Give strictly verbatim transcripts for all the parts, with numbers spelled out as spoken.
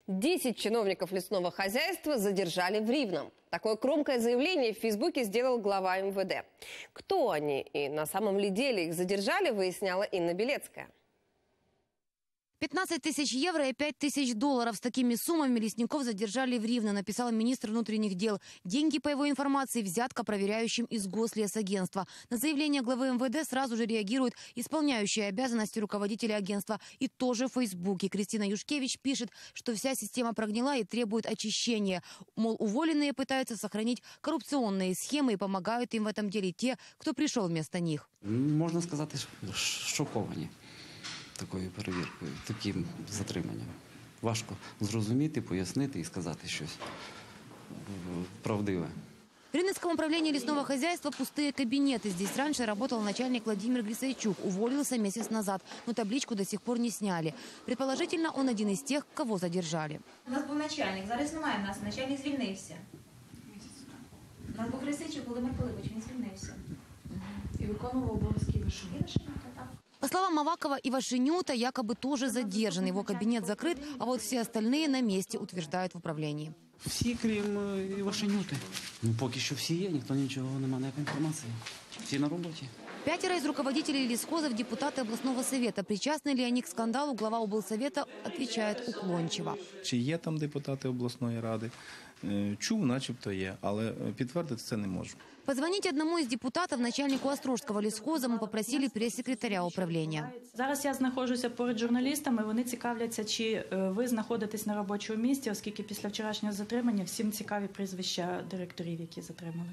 десять чиновников лесного хозяйства задержали в Ривном. Такое громкое заявление в Фейсбуке сделал глава эм вэ дэ. Кто они и на самом ли деле их задержали, выясняла Инна Белецкая. пятнадцать тысяч евро и пять тысяч долларов. С такими суммами лесников задержали в Ривно, написал министр внутренних дел. Деньги, по его информации, взятка проверяющим из Гослесагентства. На заявление главы эм вэ дэ сразу же реагирует исполняющая обязанности руководителя агентства. И тоже в Фейсбуке. Кристина Юшкевич пишет, что вся система прогнила и требует очищения. Мол, уволенные пытаются сохранить коррупционные схемы и помогают им в этом деле те, кто пришел вместо них. Можна сказати, шоковані такою перевіркою, таким затриманням. Важко зрозуміти, пояснити і сказати щось правдиве. В Рівненском управлении лесного хозяйства пустые кабинеты. Здесь раньше работал начальник Владимир Глисайчук. Уволился месяц назад, но табличку до сих пор не сняли. Предположительно, он один из тех, кого задержали. У нас був начальник, зараз немає в нас, начальник звільнився. У нас був Глисайчук Володимир Пилипович, він звільнився. І виконував обов'язки Івашенюта. По словам Авакова, Ивашенюта якобы тоже задержан. Его кабинет закрыт, а вот все остальные на месте, утверждают в управлении. Всі, крім Івашенюти. Ну, поки що всі є, ніхто нічого, немає ніякої інформації. Всі на роботі. Пятеро из руководителей лесхозов – депутаты областного совета. Причастны ли они к скандалу, глава облсовета отвечает уклончиво. Чи є там депутати обласної ради? Чув, начебто є, але підтвердити це не можу. Позвонить одному из депутатов, начальнику Острожского лесхоза, мы попросили пресс-секретаря управления. Зараз я знаходжуся поряд з журналістами, вони цікавляться, чи ви знаходитесь на робочому місці, оскільки після вчорашнього затримання всім цікаві прізвища директорів, які затримали.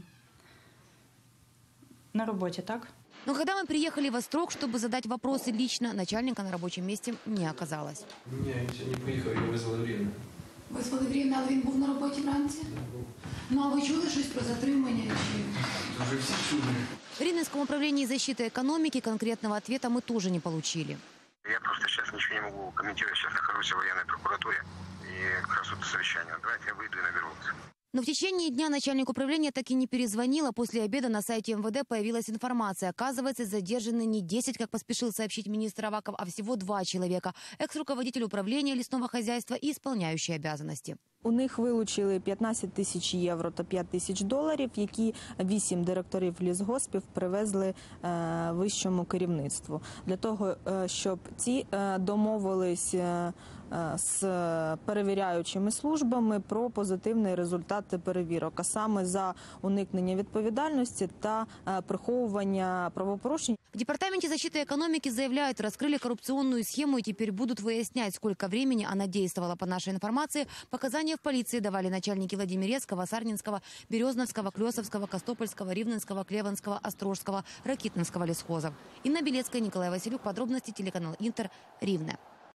На роботе, так? Но когда мы приехали в Острог, чтобы задать вопросы лично, начальника на рабочем месте не оказалось. Ні, я не поїхав, його визвали в Рівне. Визвали в Рівне, але він був на роботі вранці? Ну, а ви чули щось про затримання? Вже всі чули. В Рівненском управлении защиты экономики конкретного ответа мы тоже не получили. Я просто сейчас ничего не могу комментировать, сейчас нахожусь в военной прокуратуре и как раз вот совещание. Давайте я выйду и наберу вас. Но в течение дня начальник управления так и не перезвонил, а после обеда на сайте эм вэ дэ появилась информация. Оказывается, задержаны не десять, как поспешил сообщить министр Аваков, а всего два человека. Экс-руководитель управления лесного хозяйства и исполняющий обязанности. У них вилучили п'ятнадцять тисяч євро та п'ять тисяч доларів, які вісім директорів лісгоспів привезли е, вищому керівництву. Для того, е, щоб ці е, домовились е, з перевіряючими службами про позитивний результат перевірок, а саме за уникнення відповідальності та е, приховування правопорушень. В Департаменте защиты экономики заявляют, раскрыли коррупционную схему и теперь будут выяснять, сколько времени она действовала. По нашей информации, показания в полиции давали начальники Владимирецкого, Сарнинского, Березновского, Клесовского, Костопольского, Ривненского, Клеванского, Острожского, Ракитновского лесхозов. Инна Белецкая, Николай Василюк. Подробности телеканал Интер, Ривне.